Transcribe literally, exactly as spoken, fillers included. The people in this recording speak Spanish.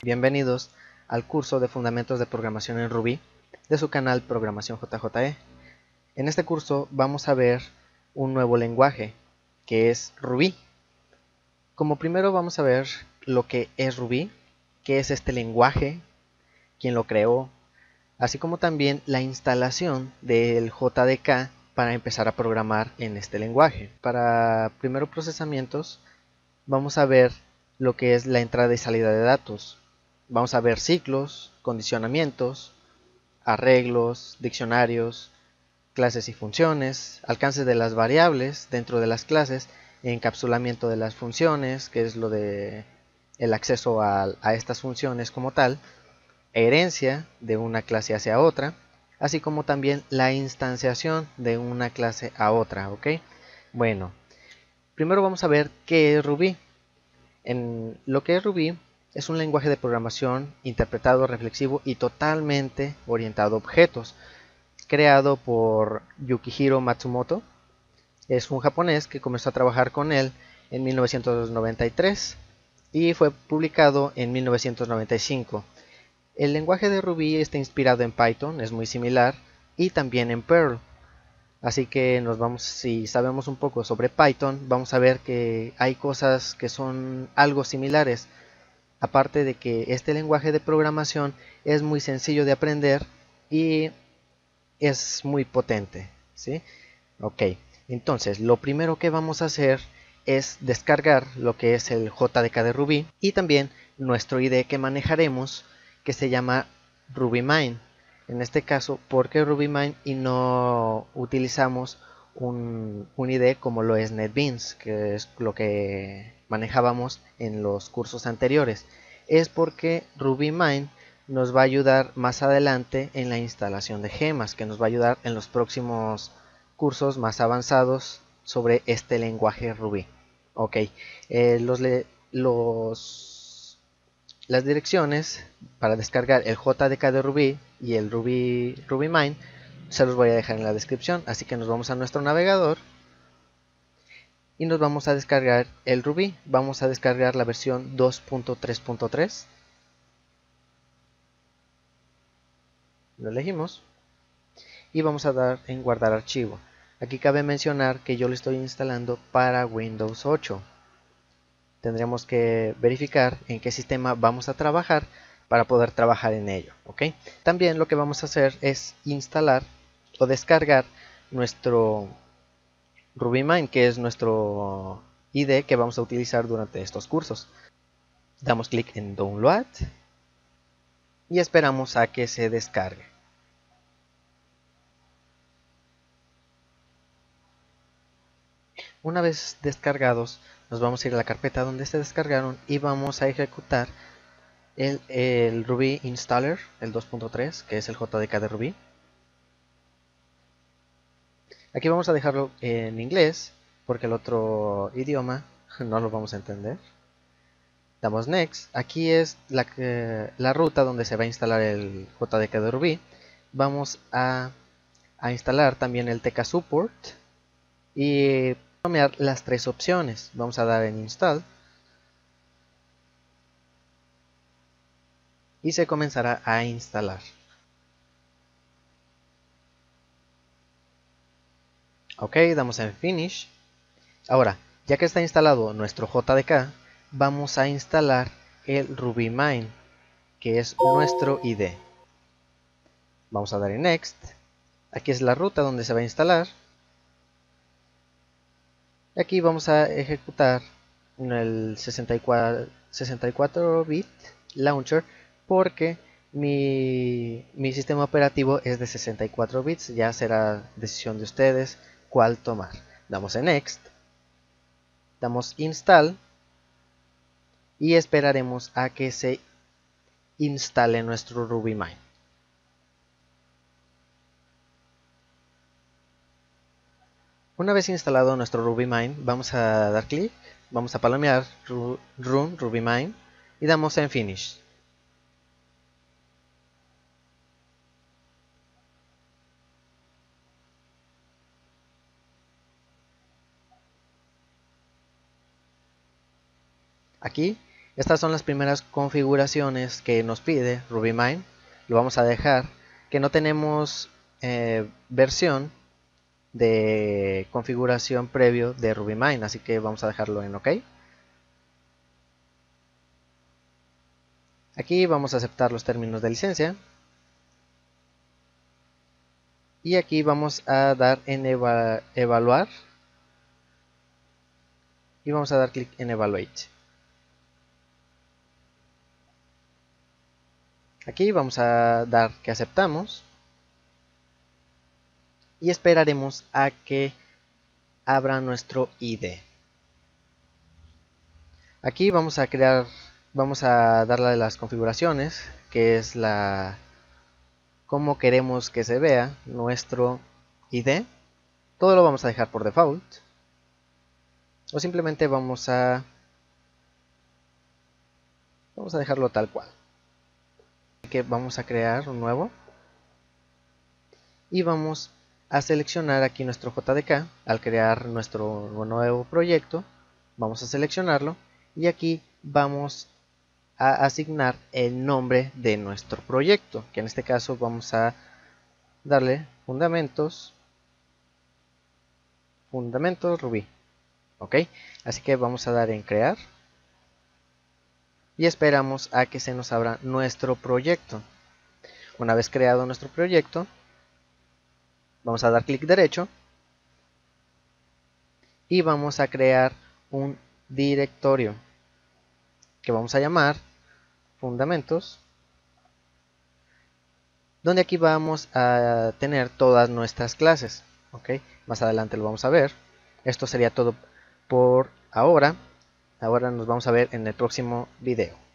Bienvenidos al curso de Fundamentos de Programación en Ruby de su canal Programación J J E. En este curso vamos a ver un nuevo lenguaje que es Ruby. Como primero vamos a ver lo que es Ruby, qué es este lenguaje, quién lo creó, así como también la instalación del J D K para empezar a programar en este lenguaje. Para primero procesamientos vamos a ver lo que es la entrada y salida de datos. Vamos a ver ciclos, condicionamientos, arreglos, diccionarios, clases y funciones, alcance de las variables dentro de las clases, encapsulamiento de las funciones, que es lo de el acceso a, a estas funciones como tal, herencia de una clase hacia otra, así como también la instanciación de una clase a otra, ¿ok? Bueno, primero vamos a ver qué es Ruby. En lo que es Ruby es un lenguaje de programación interpretado, reflexivo y totalmente orientado a objetos, creado por Yukihiro Matsumoto. Es un japonés que comenzó a trabajar con él en mil novecientos noventa y tres y fue publicado en mil novecientos noventa y cinco. El lenguaje de Ruby está inspirado en Python, es muy similar, y también en Perl. Así que nos vamos, si sabemos un poco sobre Python, vamos a ver que hay cosas que son algo similares. Aparte de que este lenguaje de programación es muy sencillo de aprender y es muy potente, ¿sí? Ok, entonces lo primero que vamos a hacer es descargar lo que es el J D K de Ruby y también nuestro I D E que manejaremos, que se llama RubyMine. En este caso, ¿por qué RubyMine y no utilizamos un, un I D E como lo es NetBeans, que es lo que manejábamos en los cursos anteriores? Es porque RubyMine nos va a ayudar más adelante en la instalación de gemas, que nos va a ayudar en los próximos cursos más avanzados sobre este lenguaje Ruby. Ok, eh, los, los, las direcciones para descargar el J D K de Ruby y el Ruby RubyMine se los voy a dejar en la descripción. Así que nos vamos a nuestro navegador y nos vamos a descargar el Ruby. Vamos a descargar la versión dos punto tres punto tres. Lo elegimos y vamos a dar en guardar archivo. Aquí cabe mencionar que yo lo estoy instalando para Windows ocho. Tendremos que verificar en qué sistema vamos a trabajar para poder trabajar en ello, ¿ok? También lo que vamos a hacer es instalar o descargar nuestro RubyMine, que es nuestro I D E que vamos a utilizar durante estos cursos. Damos clic en Download y esperamos a que se descargue. Una vez descargados, nos vamos a ir a la carpeta donde se descargaron y vamos a ejecutar el, el Ruby Installer, el dos punto tres, que es el J D K de Ruby. Aquí vamos a dejarlo en inglés, porque el otro idioma no lo vamos a entender. Damos Next. Aquí es la, eh, la ruta donde se va a instalar el J D K de Ruby. Vamos a, a instalar también el T K Support y tomar las tres opciones. Vamos a dar en Install y se comenzará a instalar. Ok, damos en Finish. Ahora, ya que está instalado nuestro J D K, vamos a instalar el RubyMine, que es nuestro I D E. Vamos a dar en Next. Aquí es la ruta donde se va a instalar. Aquí vamos a ejecutar el sesenta y cuatro bit Launcher porque mi, mi sistema operativo es de sesenta y cuatro bits. Ya será decisión de ustedes cuál tomar. Damos en Next. Damos Install. Y esperaremos a que se instale nuestro RubyMine. Una vez instalado nuestro RubyMine, vamos a dar clic, vamos a palomear Run RubyMine y damos en Finish. Aquí Estas son las primeras configuraciones que nos pide RubyMine. Lo vamos a dejar que no tenemos eh, versión de configuración previo de RubyMine, así que vamos a dejarlo en OK. Aquí vamos a aceptar los términos de licencia. Y aquí vamos a dar en eva evaluar. Y vamos a dar clic en Evaluate. Aquí vamos a dar que aceptamos. Y esperaremos a que abra nuestro I D E. Aquí vamos a crear, vamos a darle las configuraciones, que es la cómo queremos que se vea nuestro I D E. Todo lo vamos a dejar por default. O simplemente vamos a vamos a dejarlo tal cual. Así que vamos a crear un nuevo. Y vamos a seleccionar aquí nuestro J D K. Al crear nuestro nuevo proyecto, vamos a seleccionarlo. Y aquí vamos a asignar el nombre de nuestro proyecto, que en este caso vamos a darle fundamentos fundamentos Ruby. Ok, así que vamos a dar en crear y esperamos a que se nos abra nuestro proyecto. Una vez creado nuestro proyecto, vamos a dar clic derecho y vamos a crear un directorio que vamos a llamar fundamentos, donde aquí vamos a tener todas nuestras clases. Ok, más adelante lo vamos a ver. Esto sería todo por ahora. Ahora nos vamos a ver en el próximo video.